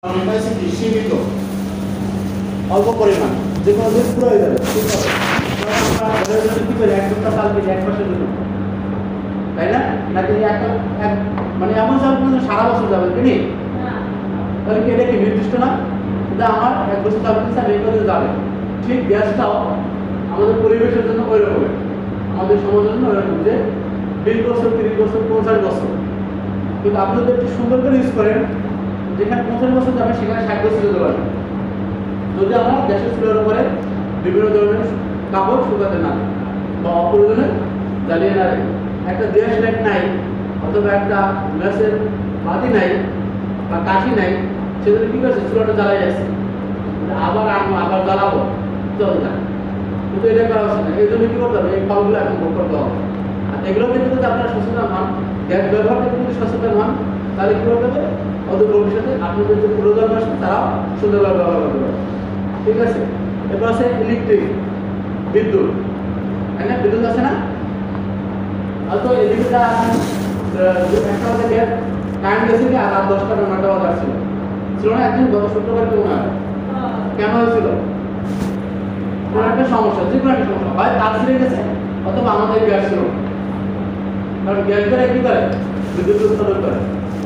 সীমিত অল্প পরিমাণ যে কোনো জিনিস পুরো হয়ে যাবে ঠিক আছে। আমরা ঘরের জন্য কী করি এক সপ্তাহ চাল কিনি এক মাসের জন্য, তাই না? নাকি মানে এমন চাল কিন্তু সারা বছর যাবে কিনি, তাহলে কি এটা কি নির্দিষ্ট না যে আমার এক বছর চাল কিনছে আমি এই করে যাবে। ঠিক গ্যাসটাও আমাদের পরিবেশের জন্য ওই রকমের, আমাদের সমাজের জন্য ওই রকম যে 20 বছর 30 বছর 50 বছর, কিন্তু আপনি যদি একটু সুন্দর করে ইউজ করেন যেখানে 50 বছর যাবে সেখানে 60 বছর যেতে পারবে যদি আমরা গ্যাসের চুলার উপরে বিভিন্ন ধরনের কাপড় শুকাতে না বা অপ্রয়োজনে জ্বালিয়ে না রাখি। একটা গ্যাস লাইট নাই অথবা একটা গ্যাসের বাতি নাই বা কাঠি নাই, সেগুলো কী করছে চুলাটা জ্বালাই যাচ্ছে, আবার আনবো আবার জ্বালাবো চলে যায়, কিন্তু এটা করা উচিত না। এই জন্য কী করতে হবে এই ফলগুলো এখন ভোগ করতে হবে। আর এগুলো থেকে যদি আপনারা সচেতন হন, গ্যাস ব্যবহার থেকে যদি সচেতন হন, তাহলে কী করতে হবে অদূর ভবিষ্যতে আপনাদের যে প্রয়োজন আসে তারাও সুন্দরভাবে ব্যবহার করতে পারে। ঠিক আছে, এরপর আছে ইলেকট্রিক, বিদ্যুৎ, তাই না? বিদ্যুৎ আছে না? হয়তো এদিকে একটা হচ্ছে গ্যাস কারেন্ট গেছে কি আর রাত 10টা 9টা বাজে আসছিল ছিল না একদিন গত শুক্রবার কেমন হয় কেন হয়েছিল? কোনো একটা সমস্যা, যে কোনো একটা সমস্যা হয় তার ছিঁড়ে গেছে অথবা আমাদের গ্যাস ছিল, কারণ গ্যাস করে কি করে বিদ্যুৎ উৎপাদন করে।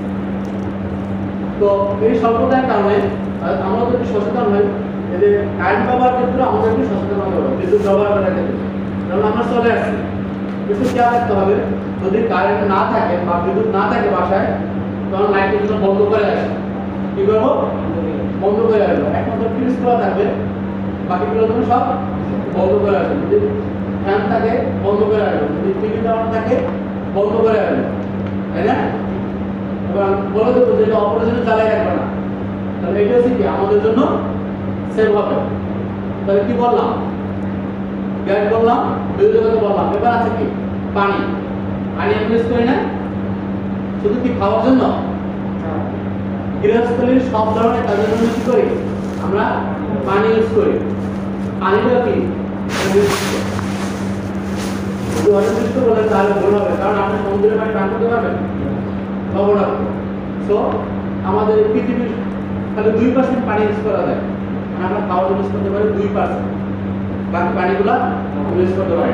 তো এই স্বল্পতার কারণে আমরা যদি সচেতন হই, এদের কারেন্ট ব্যবহার ক্ষেত্রে আমাদেরকে সচেতন হতে হবে বিদ্যুৎ ব্যবহার করার ক্ষেত্রে, কারণ আমরা চলে আসছি। কিন্তু খেয়াল রাখতে হবে যদি কারেন্ট না থাকে বা বিদ্যুৎ না থাকে বাসায়, তখন লাইটের জন্য বন্ধ করে আসে। কী করবো? বন্ধ করে আসবো। একমাত্র ফ্রিজ খোলা থাকবে, বাকিগুলো জন্য সব বন্ধ করে আসবে। যদি ফ্যান থাকে বন্ধ করে আসবে, যদি টিভি চালানো থাকে বন্ধ করে আসবে, তাই না? এবং বলে দেবো যেটা অপ্রয়োজনে জ্বালিয়ে রাখবে না, তাহলে এটা হচ্ছে কি আমাদের জন্য সেভ হবে। তাহলে কি বললাম? গ্যাস বললাম, বিদ্যুৎ বললাম, এবার আছে কি পানি। পানি আমরা ইউজ করি না শুধু কি খাওয়ার জন্য, গৃহস্থলীর সব ধরনের কাজের জন্য কি করি আমরা পানি ইউজ করি। পানিটা কি যদি অনির্দিষ্ট বলেন তাহলে ভুল হবে, কারণ আপনি সমুদ্রের পানি পান করতে পারবেন লবণাক্ত। সো আমাদের পৃথিবীর খালি 2% পানি ইউজ করা যায়, আমরা খাওয়ার জন্য ইউজ করতে পারি 2%, বাকি পানিগুলো ইউজ করতে পারি।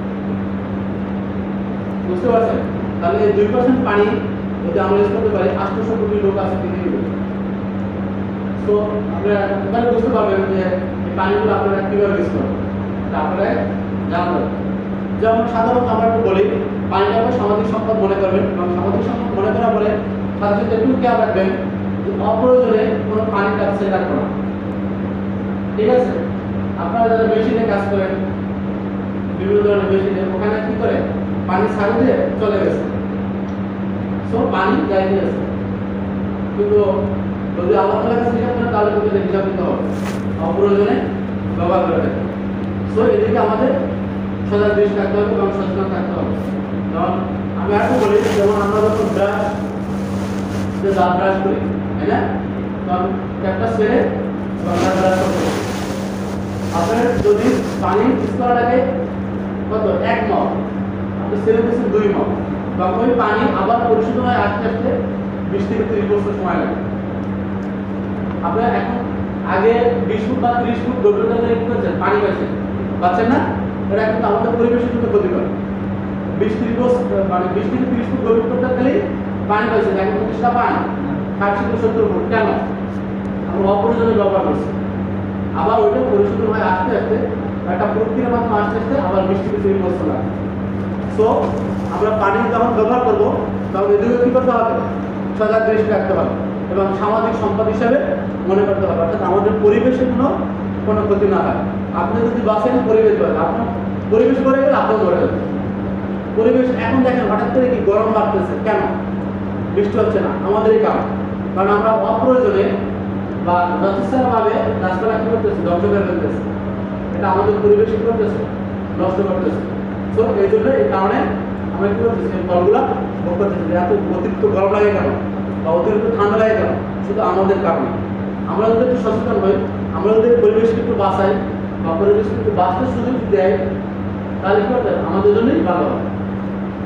বুঝতে পারছেন? তাহলে এই 2% পানি যদি আমরা ইউজ করতে পারি, 800 কোটি লোক আছে পৃথিবীতে। সো আপনারা এবারে বুঝতে পারবেন যে এই পানিগুলো আপনারা কীভাবে ইউজ করবেন, এটা আপনারা জানবেন। যেমন সাধারণত আমরা একটু বলি পানিটাকে সামাজিক সম্পদ মনে করবেন, এবং সামাজিক সম্পদ মনে করা বলে সাথে সাথে একটু খেয়াল রাখবেন যে অপ্রয়োজনে কোনো পানি ট্যাপ সেট রাখবো না। ঠিক আছে? আপনারা যারা মেশিনে কাজ করেন, বিভিন্ন ধরনের মেশিনে, ওখানে কি করে পানি ছাড়ে দিয়ে চলে গেছে, সো পানি যাই গেছে, কিন্তু যদি আল্লাহ তাআলার কাছে হিসাব করেন তাহলে কিন্তু হিসাব দিতে হবে অপ্রয়োজনে ব্যবহার করে থাকে। সো এদিকে আমাদের সজাগ দৃষ্টি থাকতে হবে এবং সচেতন থাকতে হবে। কারণ আমি আরেকটু বলি, যেমন আমরা যখন ব্রাশ দাঁত ব্রাশ করি, তাই না? তখন একটা ছেড়ে আমরা ব্রাশ করতে হবে। আপনার যদি পানি ইউজ করা লাগে কত 1 মগ, আপনি ছেড়ে দিচ্ছেন 2 মগ, বা ওই পানি আবার পরিশোধন হয় আস্তে আস্তে 20 থেকে 30 বছর সময় লাগে। আপনার এখন আগে 20 ফুট বা 30 ফুট গভীরতা ধরে কি করছেন পানি পাচ্ছেন না, এটা কিন্তু আমাদের পরিবেশের জন্য ক্ষতিকর। 20-30 বছর মানে 20 থেকে 30 ফুট গভীরতা গেলে পানি পাচ্ছেন, এখন 25টা পানি 60 থেকে 70 ফুট। কেন? আমরা অপ্রয়োজনে ব্যবহার করছি। আবার ওইটা পরিশোধন হয় আস্তে আস্তে, একটা প্রক্রিয়ার মাধ্যমে আস্তে আস্তে আবার 20 থেকে 30 বছর লাগে। সো আমরা পানি যখন ব্যবহার করবো তখন এদিকে কী করতে হবে? সজাগ দৃষ্টি রাখতে হবে এবং সামাজিক সম্পদ হিসাবে মনে করতে হবে, অর্থাৎ আমাদের পরিবেশের কোনো ক্ষতি না হয়। আপনি যদি বাঁচেন পরিবেশ বাঁচে, আপনার পরিবেশ করে গেলে আপনার ধরে যাবে। পরিবেশ এখন দেখেন হঠাৎ করে কি গরম বাড়তেছে, কেন? বৃষ্টি হচ্ছে না, আমাদেরই কারণ। কারণ আমরা অপ্রয়োজনে বা যথেষ্টভাবে গাছপালা কী করতেছে ধ্বংস করে ফেলতেছে, এটা আমাদের পরিবেশ কী করতেছে নষ্ট করতেছে। সো এই জন্য এই কারণে আমরা কী করতেছি ফলগুলো ভোগ করতেছি। এত অতিরিক্ত গরম লাগে কেন বা অতিরিক্ত ঠান্ডা লাগে কেন? শুধু আমাদের কারণে। আমরা যদি একটু সচেতন হই, আমরা যদি পরিবেশকে একটু বাঁচাই বা পরিবেশকে একটু বাঁচতে সুযোগ দেয়, তাহলে কী করতে আমাদের জন্যই ভালো হবে।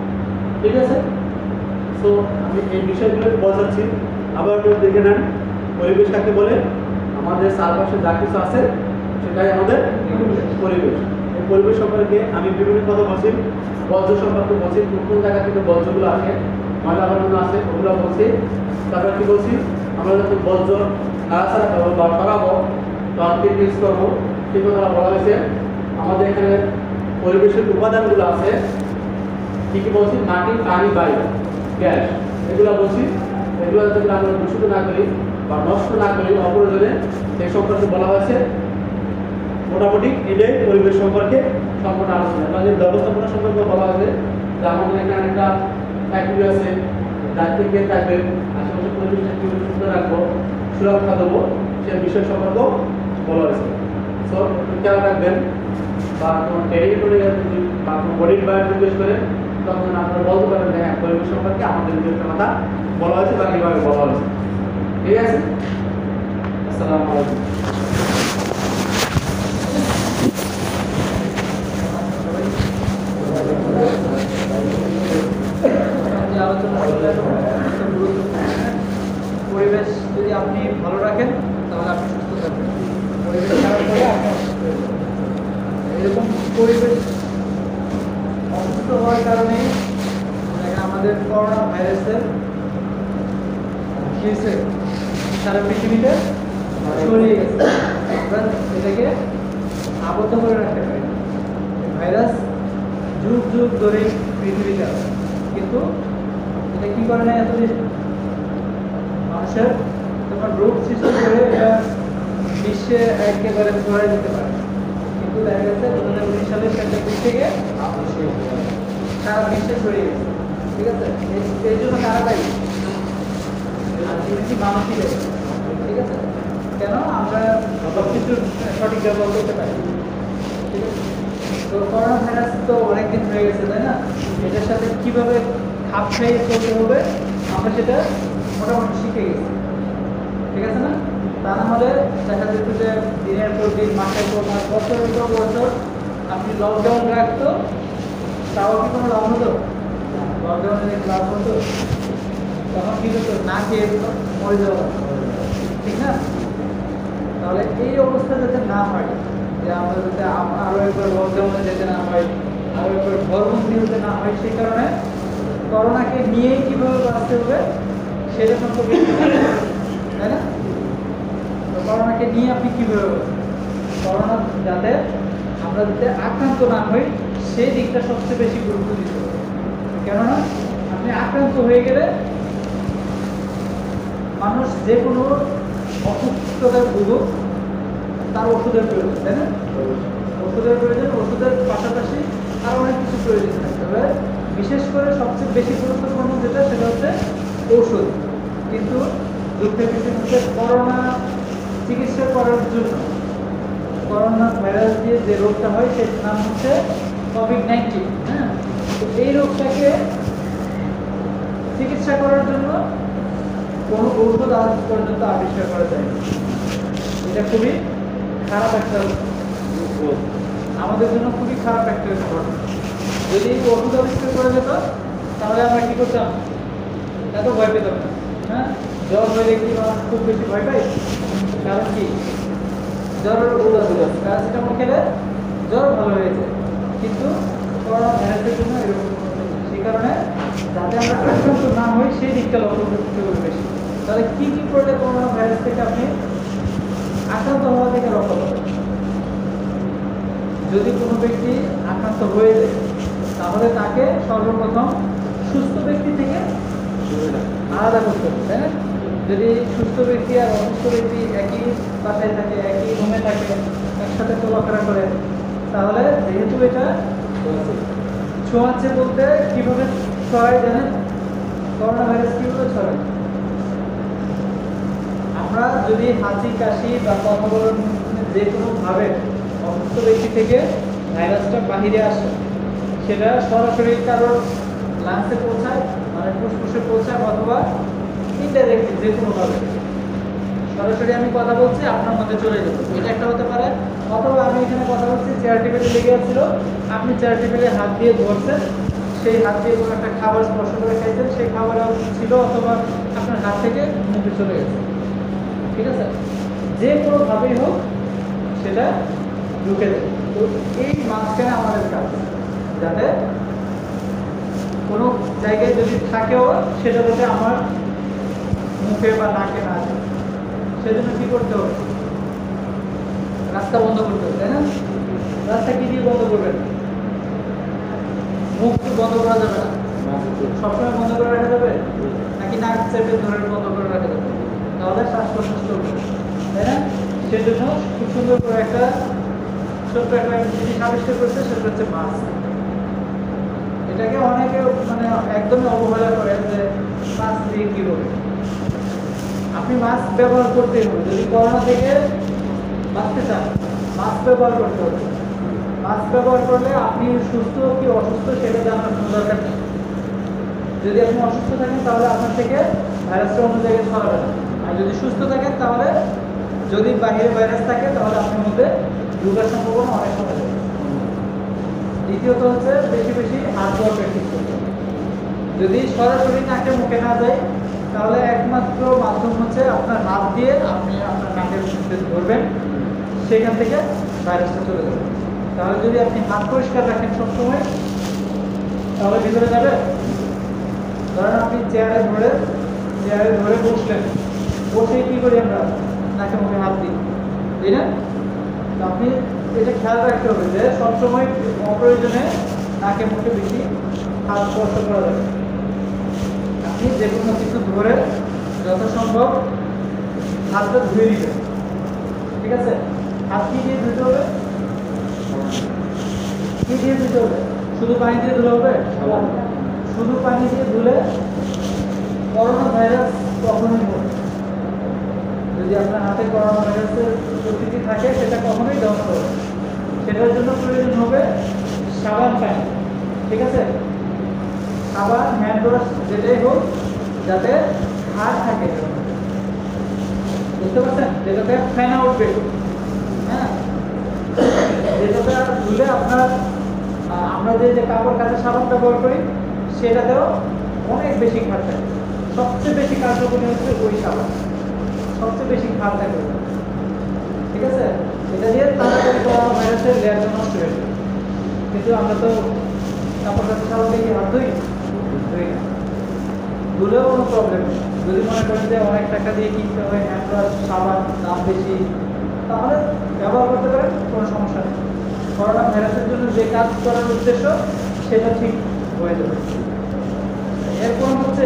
ঠিক আছে? সো আমি এই বিষয়গুলো বোঝাচ্ছি, আবার একটু দেখে নেন। পরিবেশ কাকে বলে? আমাদের চারপাশে যা কিছু আছে সেটাই আমাদের পরিবেশ। এই পরিবেশ সম্পর্কে আমি বিভিন্ন কথা বলছি, বর্জ্য সম্পর্কে বলছি, কোন জায়গা থেকে বর্জ্যগুলো আসে, ময়লা আবর্জনা আছে ওগুলো বলছি। তারপরে কি বলছি, আমরা যখন বর্জ্য নাড়াচাড়া করবো বা সরাবো তখন কি ইউজ করবো সেই কথা বলা হয়েছে। আমাদের এখানে পরিবেশের উপাদানগুলো আছে কি কি বলছি, মাটি, পানি, বায়ু, গ্যাস, এগুলো বলছি। এগুলো যদি আমরা দূষিত না করি বা নষ্ট না করি অপ্রয়োজনে, এই সম্পর্কে বলা হয়েছে। মোটামুটি এটাই পরিবেশ সম্পর্কে সম্পূর্ণ আলোচনা। এবং ব্যবস্থাপনা সম্পর্কে বলা হয়েছে যে আমাদের এখানে একটা ফ্যাক্টরি আছে, দায়িত্বে কে থাকবে, আশেপাশে পরিবেশটা কীভাবে সুন্দর রাখবো, সুরক্ষা দেবো, সে বিষয় সম্পর্কেও বলা হয়েছে। সো একটু খেয়াল রাখবেন, বা কোনো ট্রেনিং করে বা কোনো বডির বাইরে জিজ্ঞেস করে তখন আপনারা বলতে পারেন যে হ্যাঁ পরিবেশ সম্পর্কে আমাদের যে একটা কথা বলা হয়েছে বা কীভাবে বলা হয়েছে। ঠিক আছে, আসসালামু আলাইকুম। পরিবেশ যদি আপনি ভালো রাখেন তাহলে আপনি সুস্থ থাকবেন, পরিবেশ খারাপ হলে আপনি অসুস্থ হয়ে যাবেন। এরকম পরিবেশ অসুস্থ হওয়ার কারণে আমাদের করোনা ভাইরাসের কেসে সারা পৃথিবীতে ছড়িয়ে গেছে। আমরা এটাকে আবদ্ধ করে রাখতে পারি। ভাইরাস যুগ যুগ ধরে পৃথিবীতে আছে, কিন্তু এটা কি করে না, এত মানুষের তোমার রোগ সৃষ্টি করে এটা বিশ্বে একেবারে ছড়াই দিতে পারে। কিন্তু দেখা গেছে 2019 সালের শেষের দিক থেকে সারা বিশ্বে ছড়িয়ে গেছে। ঠিক আছে, এই জন্য কারা দায়ী? মানুষই দায়ী। ঠিক আছে, কেন আমরা সব কিছু সঠিক ব্যবহার করতে পারি। ঠিক আছে, তো করোনা ভাইরাস তো অনেকদিন হয়ে গেছে, তাই না? এটার সাথে কিভাবে খাপ খাইয়ে চলতে হবে আমরা সেটা মোটামুটি শিখে গেছি। ঠিক আছে না? তা না হলে দেখা যেত যে দিনের পর দিন, মাসের পর মাস, বছরের পর বছর আপনি লকডাউন রাখতো, তাও কি কোনো লাভ হতো? লকডাউনে লাভ হতো? তখন কি হতো? না খেয়ে মরে যাওয়া, ঠিক না? তাহলে এই অবস্থা যাতে না হয়, যে আমরা যাতে আরো একবার লকডাউনে যেতে না হয়, আরো একবার ঘরবন্দি হতে না হয়, সেই কারণে করোনাকে নিয়েই কিভাবে বাঁচতে হবে সেটা সম্পর্কে, তাই না? তো করোনাকে নিয়ে আপনি কিভাবে, করোনা যাতে আমরা যাতে আক্রান্ত না হই সেই দিকটা সবচেয়ে বেশি গুরুত্ব দিতে হবে। কেননা আপনি আক্রান্ত হয়ে গেলে মানুষ যে কোনো অসুস্থতার ভুগুক, তার ওষুধের প্রয়োজন, তাই না? ওষুধের প্রয়োজন, ওষুধের পাশাপাশি আরো অনেক কিছু প্রয়োজন থাকতে হবে। বিশেষ করে সবচেয়ে বেশি গুরুত্বপূর্ণ যেটা, সেটা হচ্ছে ঔষধ। কিন্তু দুঃখের বিষয় হচ্ছে করোনা চিকিৎসা করার জন্য, করোনা ভাইরাস দিয়ে যে রোগটা হয় সেটার নাম হচ্ছে কোভিড-19। হ্যাঁ, তো এই রোগটাকে চিকিৎসা করার জন্য কোনো ঔষধ আজ পর্যন্ত আবিষ্কার করা যায়নি। এটা খুবই খারাপ একটা রোগ, আমাদের জন্য খুবই খারাপ একটা ঘটনা। যদি ওষুধ আবিষ্কার করে যেত তাহলে আমরা কি করতাম? এত ভয় পেতাম না। হ্যাঁ, জ্বর হয়ে কি মানুষ খুব বেশি ভয় পায়? কারণ কি, জ্বরের ওষুধ আছে, প্যারাসিটামল খেলে জ্বর ভালো হয়ে যায়। কিন্তু করোনা ভাইরাসের জন্য এরকম, সেই কারণে যাতে আমরা আক্রান্ত না হই সেই দিকটা লক্ষ্য করতে হবে বেশি। তাহলে কি কি করলে করোনা ভাইরাস থেকে আপনি আক্রান্ত হওয়া থেকে রক্ষা পাবেন? যদি কোনো ব্যক্তি আক্রান্ত হয়ে যায় তাহলে তাকে সর্বপ্রথম সুস্থ ব্যক্তি থেকে আলাদা করতে হবে, তাই না? যদি সুস্থ ব্যক্তি আর অসুস্থ ব্যক্তি একই বাসায় থাকে, একই রুমে থাকে, একসাথে চলাফেরা করে, তাহলে যেহেতু এটা ছোঁয়াচ্ছে, বলতে কিভাবে ছড়ায় জানেন? করোনা ভাইরাস কিভাবে ছড়ায়? আমরা যদি হাঁচি, কাশি বা কথা বলার যে কোনোভাবে অসুস্থ ব্যক্তি থেকে ভাইরাসটা বাহিরে আসে, সেটা সরাসরি কারোর লাংসে পৌঁছায়, মানে ফুসফুসে পৌঁছায়, অথবা ইনডাইরেক্টলি যে কোনোভাবে সরাসরি আমি কথা বলছি আপনার মধ্যে চলে যেত, এটা একটা হতে পারে। অথবা আমি এখানে কথা বলছি, চেয়ার টেবিলে লেগে যাচ্ছিল, আপনি চেয়ার টেবিলে হাত দিয়ে ধরছেন, সেই হাত দিয়ে কোনো একটা খাবার স্পর্শ করে খাইছেন, সেই খাবার ছিল, অথবা আপনার হাত থেকে মুখে চলে গেছে। ঠিক আছে, যে কোনোভাবেই হোক সেটা ঢুকে দেবে। তো এই মাঝখানে আমাদের কাজ, যাতে কোনো জায়গায় যদি থাকেও সেটা যাতে আমার মুখে বা নাকে না যায়, সেজন্য কি করতে হবে, রাস্তা বন্ধ করতে হবে, তাই না? রাস্তা কি দিয়ে বন্ধ করবেন? মুখ তো বন্ধ করা যাবে না, সবসময় বন্ধ করে রাখা যাবে, নাকি নাক চেপে ধরে বন্ধ করে রাখা যাবে? তাহলে শ্বাস প্রশ্বাস চলবে, তাই না? সেজন্য খুব সুন্দর করে একটা ছোট্ট একটা জিনিস আবিষ্কার করছে, সেটা হচ্ছে মাস্ক। এটাকে অনেকে মানে একদমই অবহেলা করে যে মাস্ক দিয়ে কি হবে। আপনি মাস্ক ব্যবহার করতেই হবে, যদি করোনা থেকে বাঁচতে চান মাস্ক ব্যবহার করতে হবে। মাস্ক ব্যবহার করলে আপনি সুস্থ কি অসুস্থ সেটা জানার কোনো দরকার নেই। যদি আপনি অসুস্থ থাকেন তাহলে আপনার থেকে ভাইরাসটা অন্য জায়গায় ছড়াবে না, আর যদি সুস্থ থাকেন তাহলে যদি বাহিরে ভাইরাস থাকে তাহলে আপনার মধ্যে ঢোকার সম্ভাবনা অনেক কমে যাবে। দ্বিতীয়ত হচ্ছে বেশি বেশি হাত ধোয়া প্র্যাকটিস করতে হবে। যদি সরাসরি নাকে মুখে না যায় তাহলে একমাত্র মাধ্যম হচ্ছে আপনার হাত দিয়ে আপনি আপনার নাকের মধ্যে ধরবেন, সেখান থেকে ভাইরাসটা চলে যাবে। তাহলে যদি আপনি হাত পরিষ্কার রাখেন সবসময় তাহলে ভিতরে যাবে। ধরেন আপনি চেয়ারে ধরে বসলেন, বসে কি করি আমরা, নাকে মুখে হাত দিই, তাই না? তো আপনি এটা খেয়াল রাখতে হবে যে সবসময় অপ্রয়োজনে নাকে মুখে বেশি হাত স্পর্শ করা যাবে। আপনি যে কোনো কিছু ধরে যথাসম্ভব হাতটা ধুয়ে দিবেন, ঠিক আছে? হাত কি দিয়ে ধুতে হবে? কি দিয়ে ধুতে হবে? শুধু পানি দিয়ে ধুলে হবে? শুধু পানি দিয়ে ধুলে করোনা ভাইরাস কখনোই হবে। যদি আপনার হাতে করোনা ভাইরাসের উপস্থিতি থাকে সেটা কখনোই ধ্বংস হবে। সেটার জন্য প্রয়োজন হবে সাবান পানি, ঠিক আছে? সাবান, হ্যান্ড ওয়াশ যেটাই হোক, যাতে হাত থাকে, বুঝতে পারছেন? যেটাতে ফেনা উঠবে, হ্যাঁ, যেটাতে ধুলে আপনার আমরা যে কাপড় কাচা সাবান ব্যবহার করি সেটাতেও অনেক বেশি খাট থাকে। সবচেয়ে বেশি কার্যকরী হচ্ছে ওই সাবান, সবচেয়ে বেশি খাট থাকে, ঠিক আছে? এটা দিয়ে তাড়াতাড়ি করোনা ভাইরাসের লেয়ারটা নষ্ট হয়ে যাবে। কিন্তু আমরা তো কাপড় কাচা সাবান দিয়ে কি হাত ধুই না, ধুলেও কোনো প্রবলেম নেই। যদি মনে করেন যে অনেক টাকা দিয়ে কিনতে হয় হ্যান্ড ওয়াশ, সাবান দাম বেশি, তাহলে ব্যবহার করতে পারেন, কোনো সমস্যা নেই। করোনা ভাইরাসের জন্য যে কাজ করার উদ্দেশ্য সেটা ঠিক হয়ে যাবে। এরপর হচ্ছে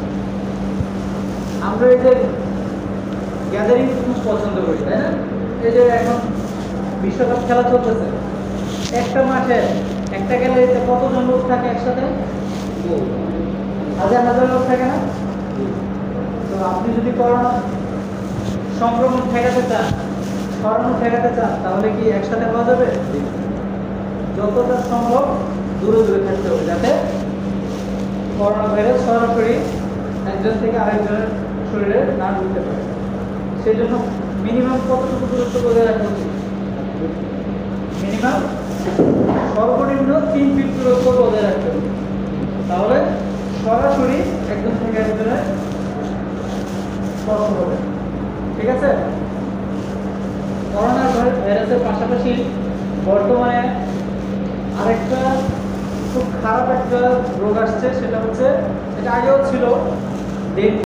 আমরা এই যে গ্যাদারিং খুব পছন্দ করি, তাই না? এই যে এখন বিশ্বকাপ খেলা চলতেছে, একটা মাঠে একটা গ্যালারিতে কতজন লোক থাকে একসাথে? হাজার হাজার লোক থাকে না? তো আপনি যদি করোনা সংক্রমণ ঠেকাতে চান, ছড়ানো ঠেকাতে চান, তাহলে কি একসাথে হওয়া যাবে? যতটা সম্ভব দূরে দূরে থাকতে হবে, যাতে করোনা ভাইরাস সরাসরি একজন থেকে আরেকজনের শরীরে না ঢুকতে পারে। সেই জন্য মিনিমাম কতটুকু দূরত্ব বজায় রাখা উচিত? মিনিমাম সর্বনিম্ন 3 ফিট দূরত্ব বজায় রাখতে হবে, তাহলে সরাসরি একজন থেকে একজনের স্পর্শ হবে, ঠিক আছে? করোনা ভাইরাসের পাশাপাশি বর্তমানে আরেকটা খুব খারাপ একটা রোগ আসছে, সেটা হচ্ছে, এটা আগেও ছিল, ডেঙ্গু।